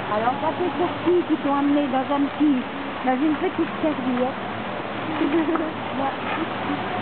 Alors, ça c'est pour qui t'ont amené dans une petite serviette. Merci.